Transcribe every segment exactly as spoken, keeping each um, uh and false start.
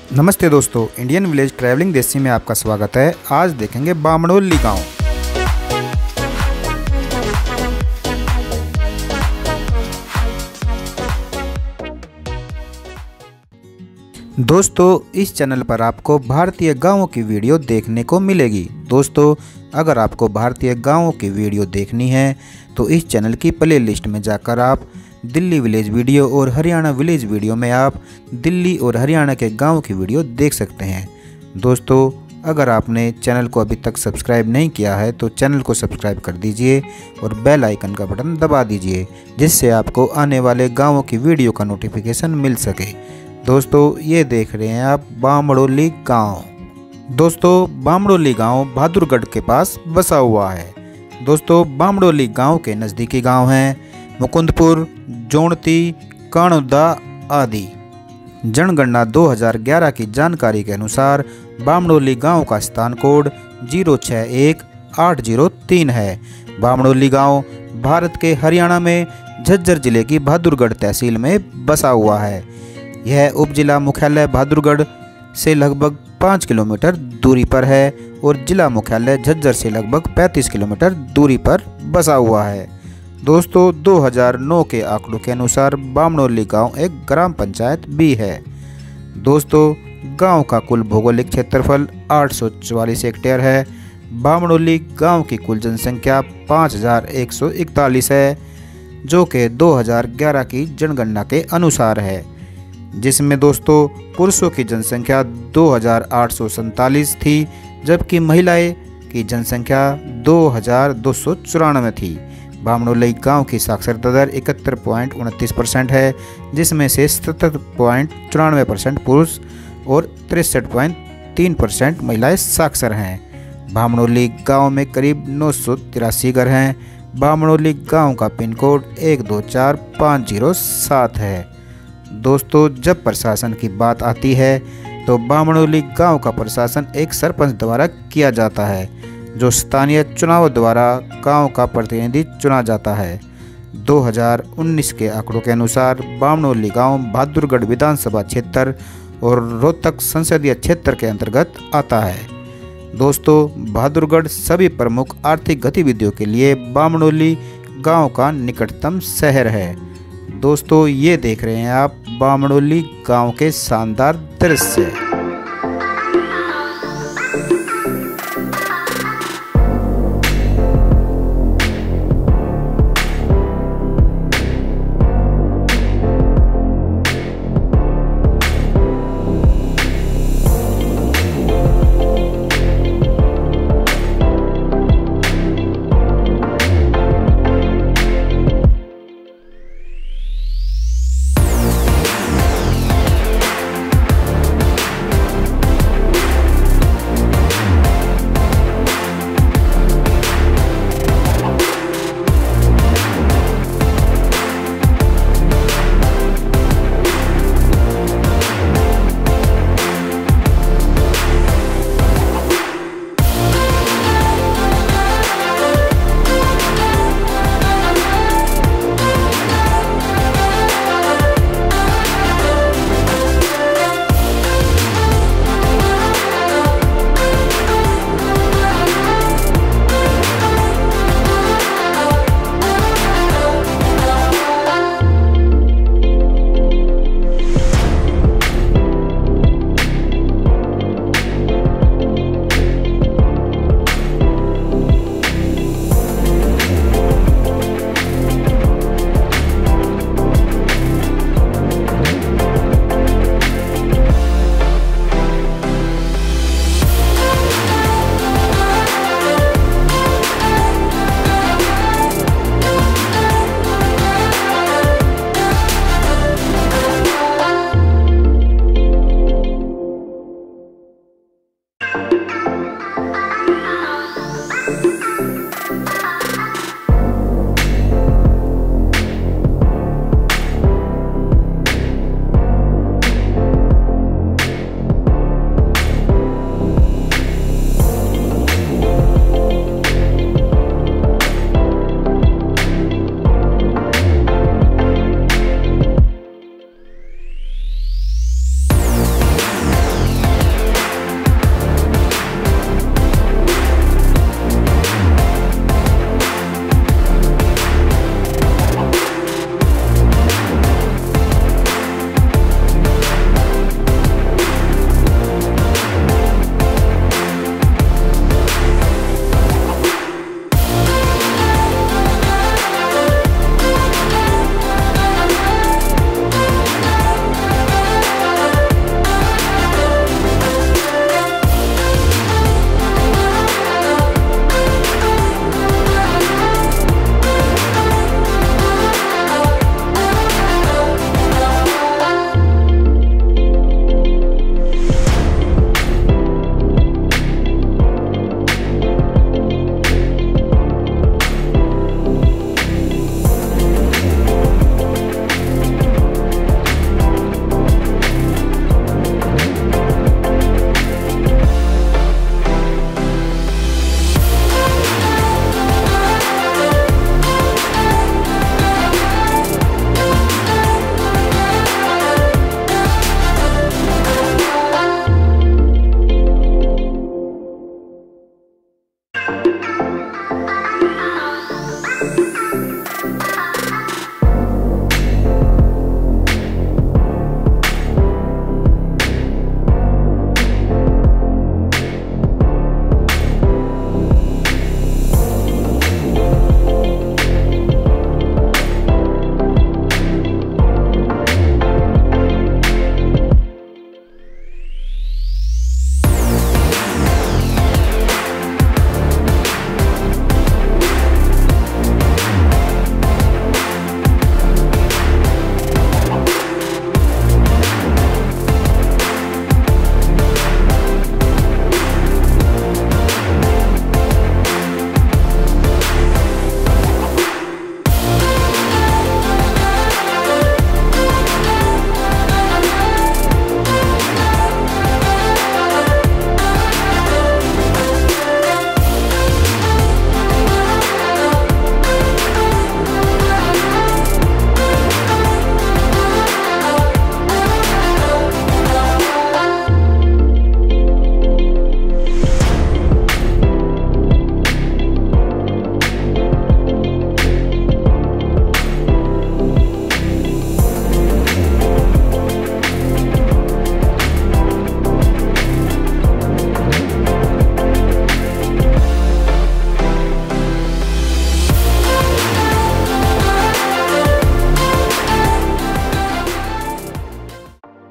नमस्ते दोस्तों, Indian village travelling देसी में आपका स्वागत है। आज देखेंगे बामड़ोली गांव। दोस्तों, इस चैनल पर आपको भारतीय गांवों की वीडियो देखने को मिलेगी। दोस्तों, अगर आपको भारतीय गांवों की वीडियो देखनी है तो इस चैनल की प्ले लिस्ट में जाकर आप दिल्ली विलेज वीडियो और हरियाणा विलेज वीडियो में आप दिल्ली और हरियाणा के गांव की वीडियो देख सकते हैं। दोस्तों, अगर आपने चैनल को अभी तक सब्सक्राइब नहीं किया है तो चैनल को सब्सक्राइब कर दीजिए और बेल आइकन का बटन दबा दीजिए, जिससे आपको आने वाले गाँवों की वीडियो का नोटिफिकेशन मिल सके। दोस्तों, ये देख रहे हैं आप बामड़ोली गाँव। दोस्तों, बामड़ोली गाँव बहादुरगढ़ के पास बसा हुआ है। दोस्तों, बामड़ोली गाँव के नज़दीकी गाँव हैं मुकुंदपुर, जोणती, काणुदा आदि। जनगणना दो हज़ार ग्यारह की जानकारी के अनुसार बामड़ोली गांव का स्थान कोड जीरो छः एक आठ जीरो तीन है। बामड़ोली गांव भारत के हरियाणा में झज्जर जिले की बहादुरगढ़ तहसील में बसा हुआ है। यह उपजिला मुख्यालय बहादुरगढ़ से लगभग पाँच किलोमीटर दूरी पर है और जिला मुख्यालय झज्जर से लगभग पैंतीस किलोमीटर दूरी पर बसा हुआ है। दोस्तों, दो हज़ार नौ के आंकड़ों के अनुसार बामड़ोली गांव एक ग्राम पंचायत भी है। दोस्तों, गांव का कुल भौगोलिक क्षेत्रफल आठ सौ चवालीस हेक्टेयर है। बामड़ोली गांव की कुल जनसंख्या पाँच हज़ार एक सौ इकतालीस है, जो कि दो हज़ार ग्यारह की जनगणना के अनुसार है, जिसमें दोस्तों पुरुषों की जनसंख्या दो हज़ार आठ सौ सैंतालीस थी, जबकि महिलाएं की जनसंख्या दो हज़ार दो सौ चौरानवे थी। बामड़ोली गांव की साक्षरता दर इकहत्तर पॉइंट उनतीस परसेंट है, जिसमें से सत्तर पॉइंट चौरानवे परसेंट पुरुष और तिरसठ पॉइंट तीन परसेंट महिलाएं साक्षर हैं। बामड़ोली गांव में करीब नौ सौ तिरासी घर हैं। बामड़ोली गांव का पिन कोड एक दो चार पाँच जीरो सात है। दोस्तों, जब प्रशासन की बात आती है तो बामड़ोली गांव का प्रशासन एक सरपंच द्वारा किया जाता है, जो स्थानीय चुनाव द्वारा गांव का प्रतिनिधि चुना जाता है। दो हज़ार उन्नीस के आंकड़ों के अनुसार बामड़ोली गांव बहादुरगढ़ विधानसभा क्षेत्र और रोहतक संसदीय क्षेत्र के अंतर्गत आता है। दोस्तों, बहादुरगढ़ सभी प्रमुख आर्थिक गतिविधियों के लिए बामड़ोली गांव का निकटतम शहर है। दोस्तों, ये देख रहे हैं आप बामड़ोली गांव के शानदार दृश्य।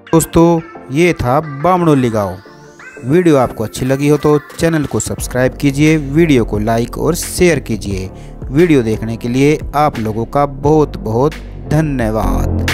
दोस्तों ये था बामनोली गाँव। वीडियो आपको अच्छी लगी हो तो चैनल को सब्सक्राइब कीजिए, वीडियो को लाइक और शेयर कीजिए। वीडियो देखने के लिए आप लोगों का बहुत बहुत धन्यवाद।